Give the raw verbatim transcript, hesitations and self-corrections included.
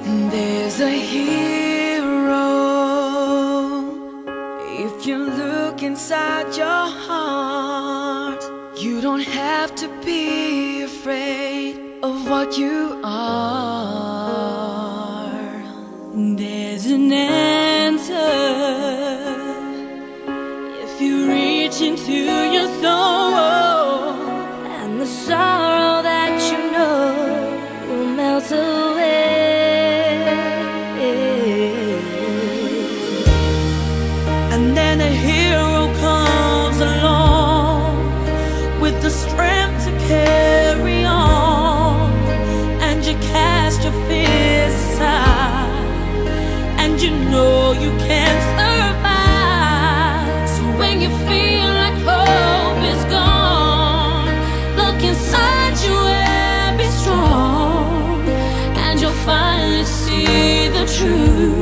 There's a hero if you look inside your heart. You don't have to be afraid of what you are. There's an answer if you reach into your soul, and the sorrow that you know will melt away. And then a hero comes along with the strength to carry on, and you cast your fears aside, and you know you can survive. So when you feel like hope is gone, look inside you and be strong, and you'll finally see the truth.